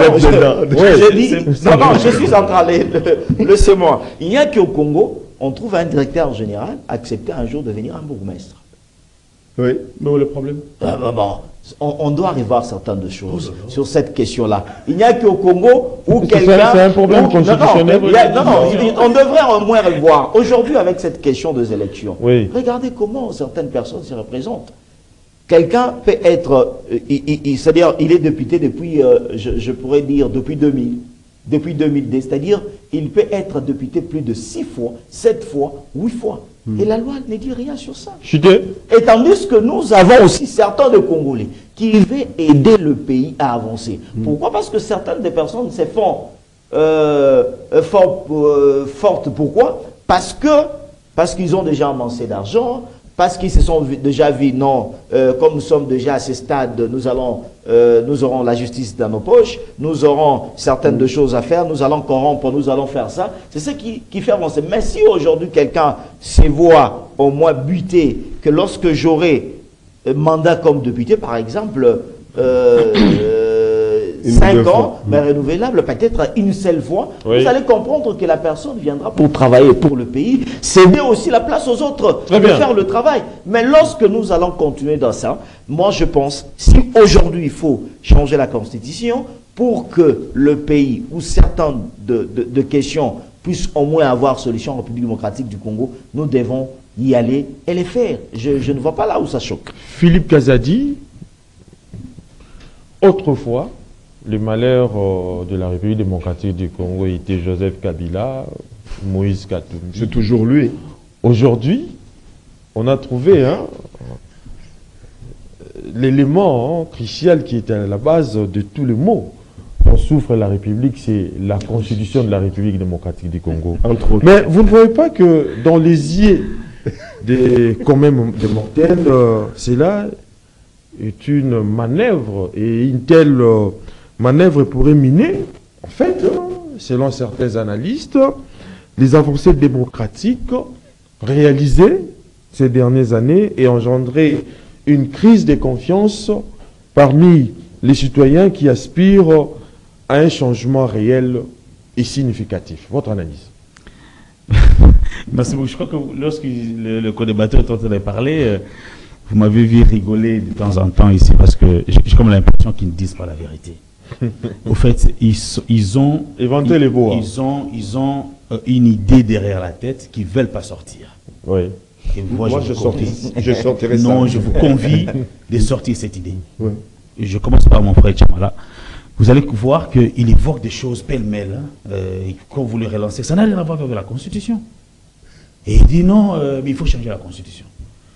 je suis en train de... Laissez-moi. Il n'y a qu'au Congo, on trouve un directeur général accepter un jour de devenir un bourgmestre. Oui. Mais où est le problème? On doit revoir certaines choses sur cette question-là. Il n'y a qu'au Congo où quelqu'un... C'est un problème constitutionnel. On devrait au moins revoir. Aujourd'hui, avec cette question des élections, oui. Regardez comment certaines personnes se représentent. Quelqu'un peut être... c'est-à-dire, il est député depuis, je pourrais dire, depuis 2000. Depuis 2002, c'est-à-dire, il peut être député plus de 6 fois, 7 fois, 8 fois. Et la loi ne dit rien sur ça. Et tandis que nous avons aussi certains de Congolais qui veulent aider le pays à avancer. Pourquoi? Parce que certaines des personnes se font fortes. Pourquoi? Parce qu'ils ont déjà amassé d'argent, parce qu'ils se sont déjà vus, non, comme nous sommes déjà à ce stade, nous aurons la justice dans nos poches, nous aurons certaines de choses à faire, nous allons corrompre, nous allons faire ça. C'est ce qui fait avancer. Mais si aujourd'hui quelqu'un se voit au moins buté, que lorsque j'aurai mandat comme député, par exemple, 5 ans, mais renouvelable peut-être une seule fois, oui. Vous allez comprendre que la personne viendra pour travailler pour le pays, céder aussi la place aux autres de faire le travail. Mais lorsque nous allons continuer dans ça, moi je pense, si aujourd'hui il faut changer la constitution pour que le pays, ou certaines de questions puisse au moins avoir solution en République démocratique du Congo, nous devons y aller et les faire. Je ne vois pas là où ça choque. Philippe Kazadi, autrefois, le malheur de la République démocratique du Congo était Joseph Kabila, Moïse Katumbi. C'est toujours lui. Aujourd'hui, on a trouvé l'élément crucial qui était à la base de tous les maux dont souffre la République, c'est la constitution de la République démocratique du Congo. Entre autres. Mais vous ne voyez pas que dans les yeux des mortels, cela est une manœuvre, et une telle manœuvre pourrait miner, en fait, selon certains analystes, les avancées démocratiques réalisées ces dernières années et engendrer une crise de confiance parmi les citoyens qui aspirent à un changement réel et significatif. Votre analyse? Merci beaucoup. Je crois que lorsque le co-débatteur est en train de parler, vous m'avez vu rigoler de temps en temps ici parce que j'ai comme l'impression qu'ils ne disent pas la vérité. Au fait, ils ont Inventez les mots. Ils ont une idée derrière la tête qu'ils ne veulent pas sortir. Oui. Et Moi, je sortirai ça. Non, je vous convie de sortir cette idée. Ouais. Et je commence par mon frère Tchamala. Vous allez voir qu'il évoque des choses pêle-mêle. Quand vous le relancez, ça n'a rien à voir avec la Constitution. Et il dit non, mais il faut changer la Constitution.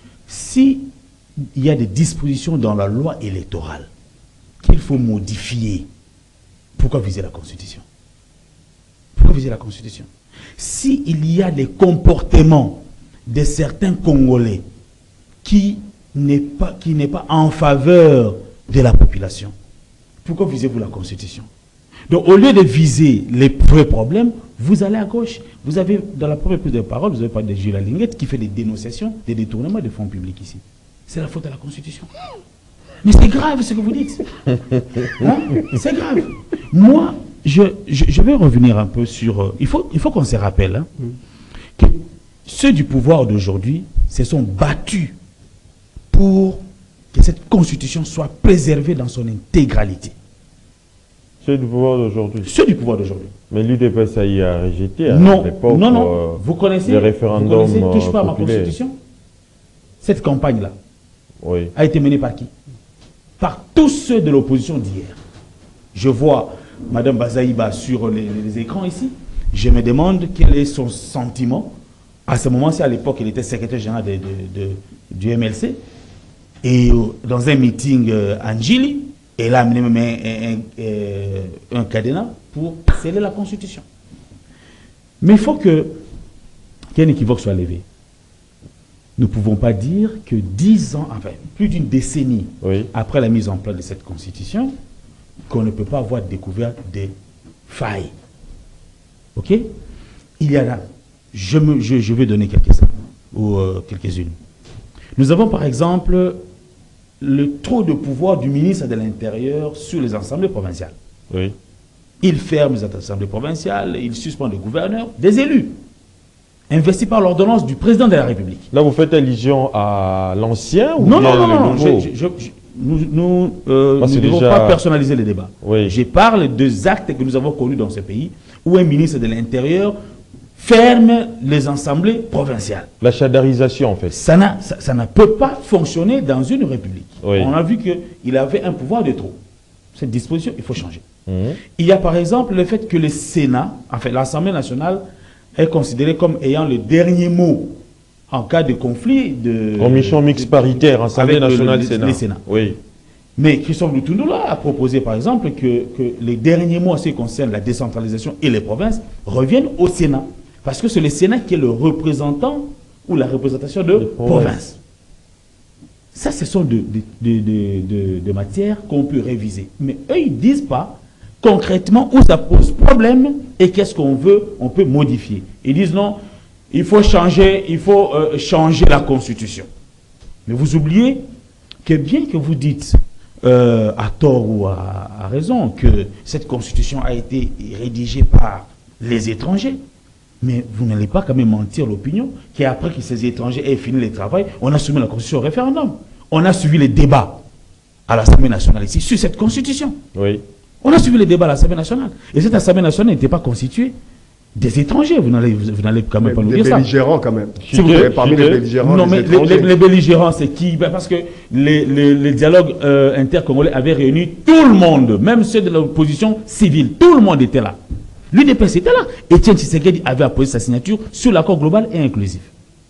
Si il y a des dispositions dans la loi électorale qu'il faut modifier, pourquoi viser la Constitution? Pourquoi viser la Constitution? S'il y a des comportements de certains Congolais qui n'est pas en faveur de la population, pourquoi visez-vous la Constitution? Donc, au lieu de viser les vrais problèmes, vous allez à gauche. Vous avez, dans la première prise de parole, vous avez parlé de Gilles Linguette qui fait des dénonciations, des détournements de fonds publics ici. C'est la faute de la Constitution. Mais c'est grave ce que vous dites. Hein? C'est grave. Moi, je vais revenir un peu sur... il faut qu'on se rappelle que ceux du pouvoir d'aujourd'hui se sont battus pour que cette Constitution soit préservée dans son intégralité. Ceux du pouvoir d'aujourd'hui. Ceux du pouvoir d'aujourd'hui. Mais l'UDPS a rejeté à Non, l'époque non. Vous connaissez, le référendum touche pas à ma populaire. Constitution. Cette campagne-là Oui. a été menée par qui? Par tous ceux de l'opposition d'hier. Je vois Mme Bazaïba sur les écrans ici. Je me demande quel est son sentiment. À ce moment-ci, à l'époque, il était secrétaire général du MLC. Et dans un meeting à Njili, elle a amené même un cadenas pour sceller la Constitution. Mais il faut qu'un équivoque soit levé. Nous ne pouvons pas dire que 10 ans, enfin plus d'une décennie après la mise en place de cette Constitution, qu'on ne peut pas avoir découvert des failles. Ok? Il y a là, je vais donner quelques-uns ou quelques-unes. Nous avons par exemple le trop de pouvoir du ministre de l'Intérieur sur les assemblées provinciales. Oui. Il ferme les assemblées provinciales, il suspend les gouverneurs, des élus, investis par l'ordonnance du président de la République. Là, vous faites allusion à l'ancien ou non, bien non, le non, nouveau? nous ne devons pas personnaliser le débat. Oui. Je parle des actes que nous avons connus dans ce pays où un ministre de l'Intérieur ferme les assemblées provinciales. La chadarisation, en fait. Ça ne peut pas fonctionner dans une république. Oui. On a vu qu'il avait un pouvoir de trop. Cette disposition, il faut changer. Mhm. Il y a par exemple le fait que le Sénat, enfin l'Assemblée nationale, est considérée comme ayant le dernier mot en cas de conflit de... Commission mixte paritaire, Assemblée nationale, Sénat. Sénat. Oui. Mais Christophe Lutundula a proposé par exemple que les derniers mots en ce qui concerne la décentralisation et les provinces reviennent au Sénat. Parce que c'est le Sénat qui est le représentant ou la représentation de province. Ça, ce sont des matières qu'on peut réviser. Mais eux, ils ne disent pas concrètement où ça pose problème et qu'est-ce qu'on veut, on peut modifier. Ils disent non, il faut changer la Constitution. Mais vous oubliez que bien que vous dites à tort ou à raison que cette Constitution a été rédigée par les étrangers, mais vous n'allez pas quand même mentir l'opinion qu'après que ces étrangers aient fini le travail, on a soumis la Constitution au référendum. On a suivi les débats à l'Assemblée nationale ici sur cette Constitution. Oui. On a suivi les débats à l'Assemblée nationale. Et cette Assemblée nationale n'était pas constituée Des étrangers, vous n'allez quand même pas nous dire ça. Des belligérants quand même. Si vous voulez, parmi les belligérants, non, mais étrangers. les belligérants, c'est qui? Ben parce que les dialogues intercongolais avaient réuni tout le monde, même ceux de l'opposition civile. Tout le monde était là. L'UDPS était là. Étienne Tshisekedi avait apposé sa signature sur l'accord global et inclusif.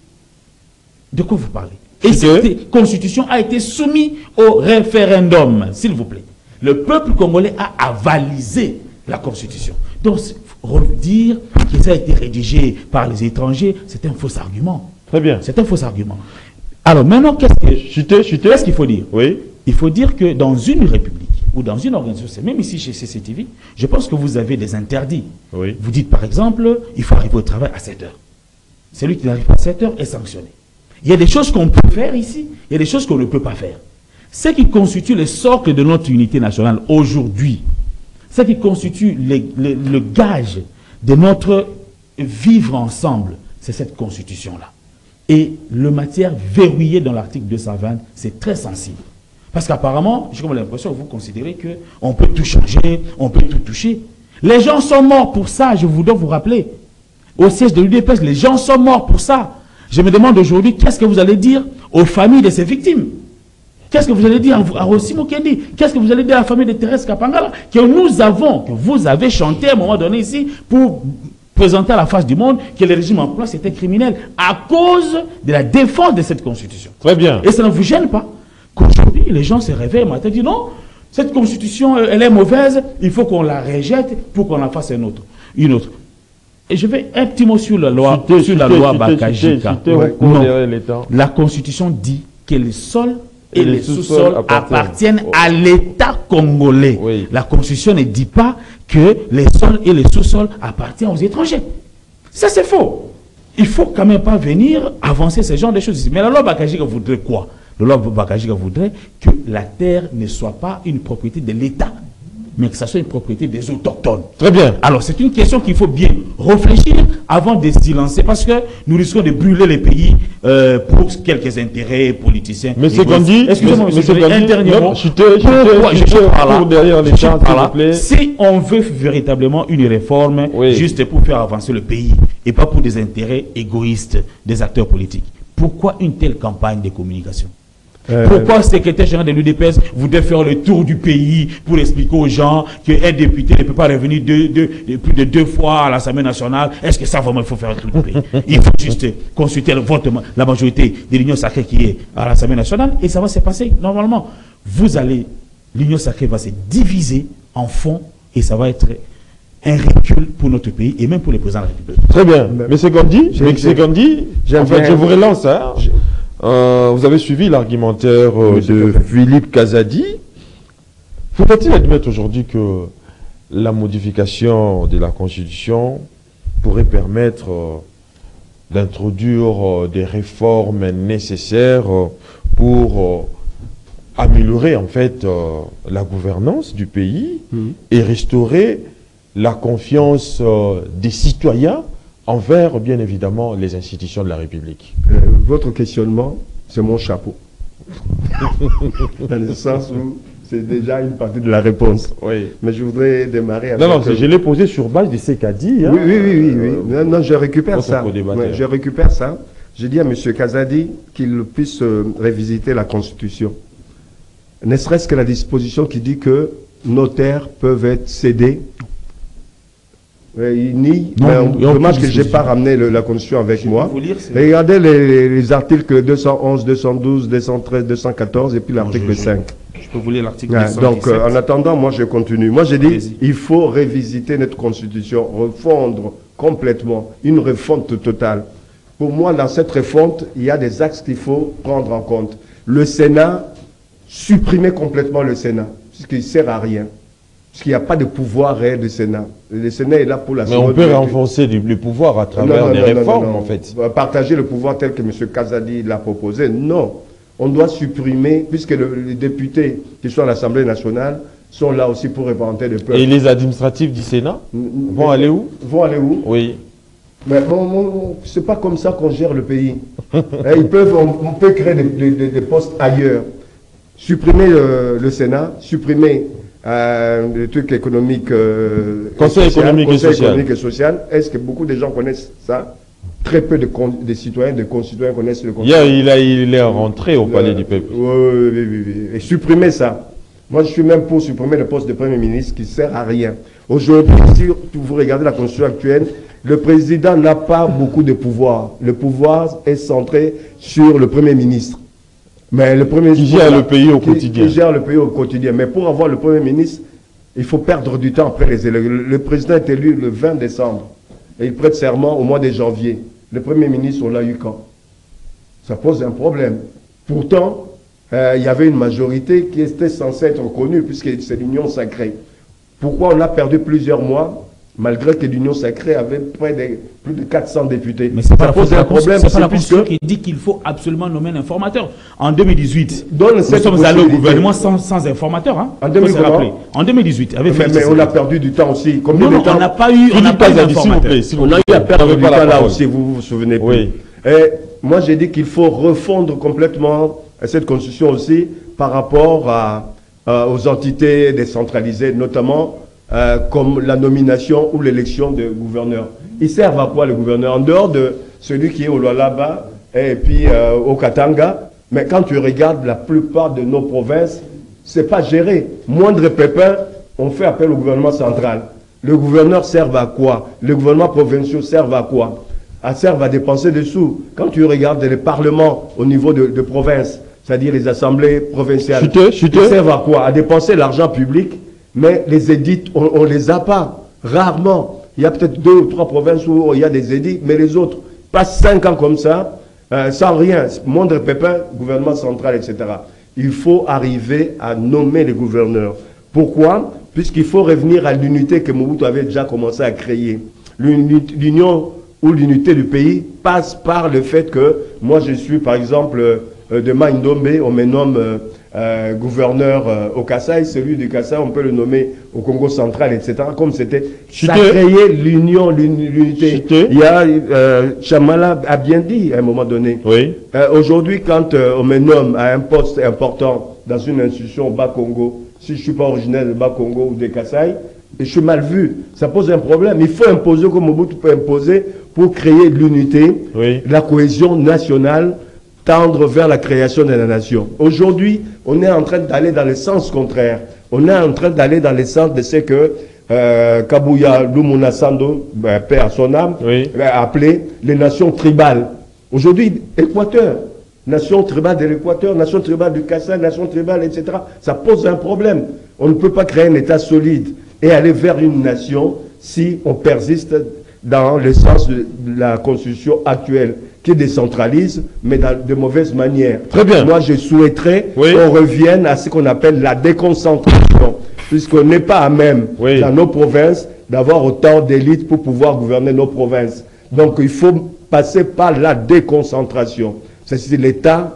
De quoi vous parlez? Et cette constitution a été soumise au référendum, s'il vous plaît. Le peuple congolais a avalisé la constitution. Donc, dire que ça a été rédigé par les étrangers, c'est un faux argument. Très bien. C'est un faux argument. Alors maintenant, qu'est-ce qu'il faut dire? Oui. Il faut dire que dans une république ou dans une organisation, même ici chez CCTV, je pense que vous avez des interdits. Oui. Vous dites par exemple, il faut arriver au travail à 7 heures. Celui qui n'arrive pas à 7 heures est sanctionné. Il y a des choses qu'on peut faire ici, il y a des choses qu'on ne peut pas faire. Ce qui constitue le socle de notre unité nationale aujourd'hui, ce qui constitue le gage de notre vivre ensemble, c'est cette constitution-là. Et le matière verrouillée dans l'article 220, c'est très sensible. Parce qu'apparemment, j'ai comme l'impression que vous considérez qu'on peut tout changer, on peut tout toucher. Les gens sont morts pour ça, je vous dois vous rappeler. Au siège de l'UDPS, les gens sont morts pour ça. Je me demande aujourd'hui, qu'est-ce que vous allez dire aux familles de ces victimes? Qu'est-ce que vous allez dire à Rossi Mokendi? Qu'est-ce que vous allez dire à la famille de Thérèse Kapangala? Que vous avez chanté à un moment donné ici pour présenter à la face du monde que le régime en place était criminel à cause de la défense de cette constitution. Très bien. Et ça ne vous gêne pas qu'aujourd'hui, les gens se réveillent le matin et disent non, cette constitution, elle est mauvaise, il faut qu'on la rejette pour qu'on en fasse une autre. Et je vais un petit mot sur la loi, Bakajika. La constitution dit que les sols et les sous-sols appartiennent à l'État congolais. Oui. La constitution ne dit pas que les sols et les sous-sols appartiennent aux étrangers. Ça, c'est faux. Il ne faut quand même pas venir avancer ce genre de choses ici. Mais la loi Bakajika voudrait quoi? La loi Bakajika voudrait que la terre ne soit pas une propriété de l'État, mais que ça soit une propriété des autochtones. Très bien. Alors, c'est une question qu'il faut bien réfléchir avant de s'y lancer, parce que nous risquons de brûler les pays pour quelques intérêts politiciens. Monsieur Gandhi, excusez-moi, monsieur Gandhi, un dernier mot. Derrière les gens, s'il vous plaît. Si on veut véritablement une réforme, juste pour faire avancer le pays, et pas pour des intérêts égoïstes des acteurs politiques, pourquoi une telle campagne de communication? Pourquoi le secrétaire général de l'UDPS voudrait faire le tour du pays pour expliquer aux gens qu'un député ne peut pas revenir plus de 2 fois à l'Assemblée nationale? Est-ce que ça vraiment il faut faire un tour du pays? Il faut juste consulter le vote, la majorité de l'Union sacrée qui est à l'Assemblée nationale et ça va se passer normalement. L'Union sacrée va se diviser en fond et ça va être un recul pour notre pays et même pour les présidents de la République. Très bien. Monsieur Gandhi, en fait, je vous relance. Hein. Vous avez suivi l'argumentaire de Philippe Kazadi. Faut-il admettre aujourd'hui que la modification de la Constitution pourrait permettre d'introduire des réformes nécessaires pour améliorer en fait la gouvernance du pays et restaurer la confiance des citoyens envers, bien évidemment, les institutions de la République? Votre questionnement, c'est mon chapeau. Dans le sens où c'est déjà une partie de la réponse. Oui. Mais je voudrais démarrer avec... Non, je l'ai posé sur base de ce qu'a dit. Hein, oui. Non, je récupère ça. Je récupère ça. J'ai dit à M. Kazadi qu'il puisse révisiter la Constitution. Ne serait-ce que la disposition qui dit que nos terres peuvent être cédées. Dommage que je n'ai pas ramené la Constitution avec moi. Regardez les articles 211, 212, 213, 214 et puis l'article 5. Je peux vous lire l'article 217. Donc, en attendant, moi, je continue. Moi, j'ai dit, il faut révisiter notre Constitution, refondre complètement, une refonte totale. Pour moi, dans cette refonte, il y a des axes qu'il faut prendre en compte. Le Sénat, supprimer complètement le Sénat, puisqu'il ne sert à rien. Parce qu'il n'y a pas de pouvoir réel du Sénat. Le Sénat est là pour la... Mais on peut renforcer le pouvoir à travers des réformes, en fait. Partager le pouvoir tel que M. Kazadi l'a proposé, non. On doit supprimer, puisque les députés qui sont à l'Assemblée nationale sont là aussi pour représenter le peuple. Et les administratifs du Sénat vont aller où? Vont aller où? Oui. Mais c'est pas comme ça qu'on gère le pays. On peut créer des postes ailleurs. Supprimer le Sénat, supprimer le truc économique, Conseil économique et social. Est-ce que beaucoup de gens connaissent ça? Très peu de citoyens, de concitoyens connaissent le Conseil. Hier, il est rentré au Palais du Peuple. Oui. Et supprimer ça. Moi, je suis même pour supprimer le poste de Premier ministre qui ne sert à rien. Aujourd'hui, si vous regardez la Constitution actuelle, le président n'a pas beaucoup de pouvoir. Le pouvoir est centré sur le Premier ministre. Mais le Premier ministre... Qui gère le pays au quotidien. Qui gère le pays au quotidien. Mais pour avoir le Premier ministre, il faut perdre du temps après les élections. Le président est élu le 20 décembre. Et il prête serment au mois de janvier. Le Premier ministre, on l'a eu quand? Ça pose un problème. Pourtant, il y avait une majorité qui était censée être connue puisque c'est l'Union sacrée. Pourquoi on a perdu plusieurs mois malgré que l'Union sacrée avait plus de 400 députés? Mais ça pose un problème. C'est pas la Constitution qui dit qu'il faut absolument nommer un informateur. En 2018, nous sommes allés au gouvernement sans informateur. Hein, en 2018, avec mais on a perdu du temps aussi. Combien de temps? On n'a pas eu d'informateur. On a eu à perdre du temps là aussi, vous vous souvenez plus. Oui. Et moi, j'ai dit qu'il faut refondre complètement cette constitution aussi par rapport aux entités décentralisées, notamment comme la nomination ou l'élection de gouverneurs. Ils servent à quoi les gouverneurs? En dehors de celui qui est au Lualaba et puis au Katanga, mais quand tu regardes la plupart de nos provinces, c'est pas géré. Moindre pépin, on fait appel au gouvernement central. Le gouverneur sert à quoi? Le gouvernement provincial sert à quoi? Servent à dépenser des sous. Quand tu regardes les parlements au niveau de province, c'est-à-dire les assemblées provinciales, ils servent à quoi? À dépenser l'argent public, mais les édits, on les a pas. Rarement. Il y a peut-être 2 ou 3 provinces où il y a des édits, mais les autres passent 5 ans comme ça, sans rien. Moindre pépin, gouvernement central, etc. Il faut arriver à nommer les gouverneurs. Pourquoi? Puisqu'il faut revenir à l'unité que Mobutu avait déjà commencé à créer. L'union ou l'unité du pays passe par le fait que moi je suis par exemple de Maïndombe, on me nomme gouverneur au Kasaï, celui du Kasaï on peut le nommer au Congo central, etc. Comme c'était, ça créait l'union, l'unité. Il y a Chamala a bien dit à un moment donné. Oui. Aujourd'hui, quand on me nomme à un poste important dans une institution au Bas-Congo, si je ne suis pas originaire de Bas-Congo ou de Kasaï, et je suis mal vu, ça pose un problème. Il faut imposer comme Mobutu peut imposer pour créer l'unité, la cohésion nationale, tendre vers la création de la nation. Aujourd'hui, on est en train d'aller dans le sens contraire. On est en train d'aller dans le sens de ce que Kabuya Lumuna Sando, paix à son âme, a appelé les nations tribales. Aujourd'hui, Équateur, nation tribale de l'Équateur, nation tribale du Kassai, nation tribale, etc. Ça pose un problème. On ne peut pas créer un État solide et aller vers une nation si on persiste dans le sens de la constitution actuelle qui décentralise, mais de mauvaise manière. Très bien. Moi, je souhaiterais qu'on revienne à ce qu'on appelle la déconcentration, puisqu'on n'est pas à même dans nos provinces d'avoir autant d'élites pour pouvoir gouverner nos provinces. Donc, il faut passer par la déconcentration. C'est l'État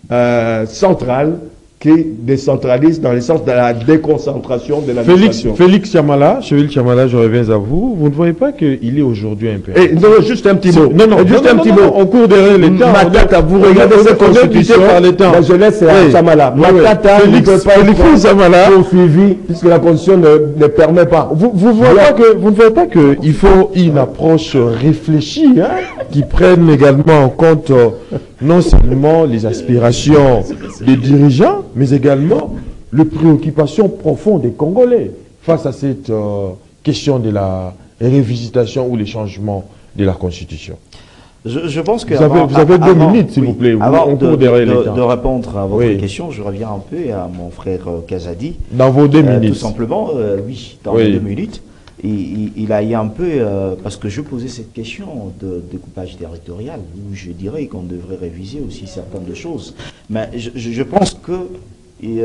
central qui décentralise dans le sens de la déconcentration de la nation. Félix Chamala, je reviens à vous. Vous ne voyez pas qu'il est aujourd'hui un peu... Non, juste un petit mot. Juste un petit mot. On court derrière les temps. Matata, vous regardez cette constitution. La jeunesse est à Chamala. Matata, Félix Chamala poursuivi puisque la constitution ne permet pas. Vous ne voyez pas qu'il faut une approche réfléchie, qui prenne également en compte non seulement les aspirations des dirigeants, mais également les préoccupations profondes des Congolais face à cette question de la révisitation ou les changements de la Constitution. Je pense que... Vous avez 2 minutes, s'il vous plaît. Avant de répondre à votre question, je reviens un peu à mon frère Kazadi. Dans vos 2 minutes. Tout simplement, dans vos 2 minutes. Il a eu un peu, parce que je posais cette question de découpage territorial, où je dirais qu'on devrait réviser aussi certaines choses. Mais je pense qu'il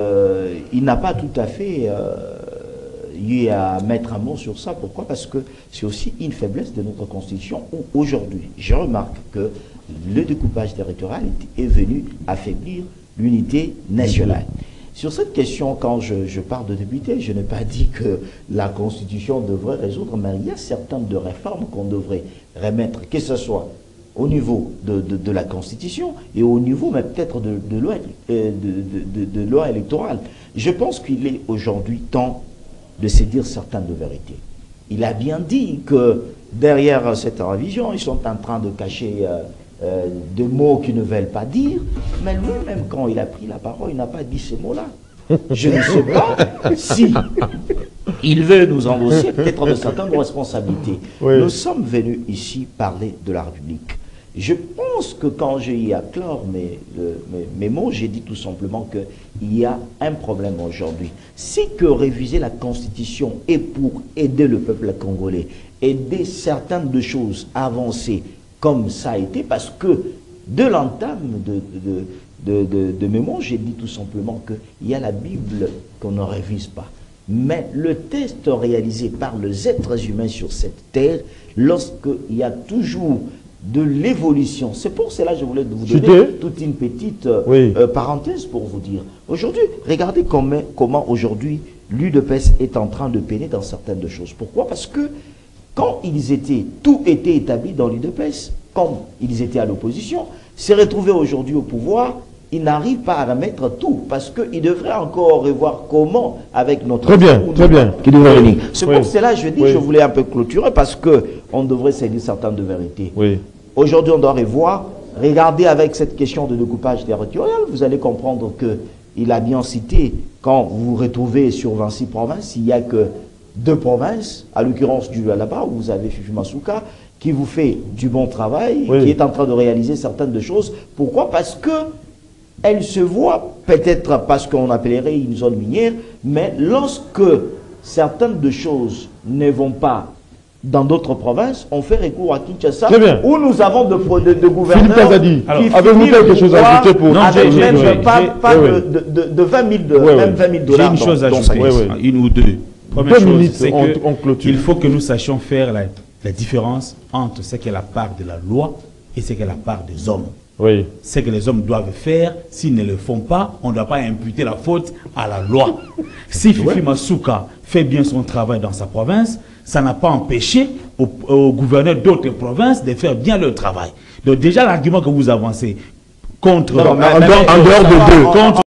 n'a pas tout à fait eu à mettre un mot sur ça. Pourquoi? Parce que c'est aussi une faiblesse de notre Constitution. Aujourd'hui, je remarque que le découpage territorial est venu affaiblir l'unité nationale. Sur cette question, quand je parle de députés, je n'ai pas dit que la Constitution devrait résoudre, mais il y a certaines de réformes qu'on devrait remettre, que ce soit au niveau de la Constitution et au niveau même peut-être de loi électorale. Je pense qu'il est aujourd'hui temps de se dire certaines vérités. Il a bien dit que derrière cette révision, ils sont en train de cacher des mots qu'ils ne veulent pas dire, mais lui-même, quand il a pris la parole, il n'a pas dit ces mots-là. Je ne sais pas si il veut nous endosser peut-être de certaines responsabilités. Oui. Nous sommes venus ici parler de la République. Je pense que quand j'ai eu à clore mes mots, j'ai dit tout simplement qu'il y a un problème aujourd'hui. C'est que réviser la Constitution est pour aider le peuple congolais, aider certaines de choses avancées comme ça a été, parce que de l'entame de mes mots, j'ai dit tout simplement qu'il y a la Bible qu'on ne révise pas. Mais le test réalisé par les êtres humains sur cette terre, lorsqu'il y a toujours de l'évolution, c'est pour cela que je voulais vous donner toute une petite parenthèse pour vous dire. Aujourd'hui, regardez comment aujourd'hui l'UDPS est en train de peiner dans certaines choses. Pourquoi? Parce que quand tout était établi dans l'UDPS, comme ils étaient à l'opposition, s'est retrouvé aujourd'hui au pouvoir, ils n'arrivent pas à remettre tout, parce qu'ils devraient encore revoir comment, avec notre... Très bien, très bien. Qui devrait venir. C'est pour cela que je dis, je voulais un peu clôturer, parce qu'on devrait saisir certaines de vérités. Oui. Aujourd'hui, on doit revoir, regardez avec cette question de découpage territorial, vous allez comprendre qu'il a bien cité, quand vous vous retrouvez sur 26 provinces, il n'y a que 2 provinces, à l'occurrence du là-bas, où vous avez Fifi Masuka, qui vous fait du bon travail, qui est en train de réaliser certaines de choses. Pourquoi? Parce que elle se voit, peut-être parce qu'on appellerait une zone minière, mais lorsque certaines de choses ne vont pas dans d'autres provinces, on fait recours à Kinshasa, où nous avons de gouverneurs Philippe Kazadi, avez-vous quelque chose à ajouter pour... Non, avec même pas de 20 000 même 20 000 dollars. J'ai une chose à ajouter, une ou deux. Première chose, c'est qu'il faut que nous sachions faire la différence entre ce qu'est la part de la loi et ce qu'est la part des hommes. Oui. Ce que les hommes doivent faire, s'ils ne le font pas, on ne doit pas imputer la faute à la loi. Si Fifi Masuka fait bien son travail dans sa province, ça n'a pas empêché aux gouverneurs d'autres provinces de faire bien leur travail. Donc déjà, l'argument que vous avancez contre... en dehors de deux.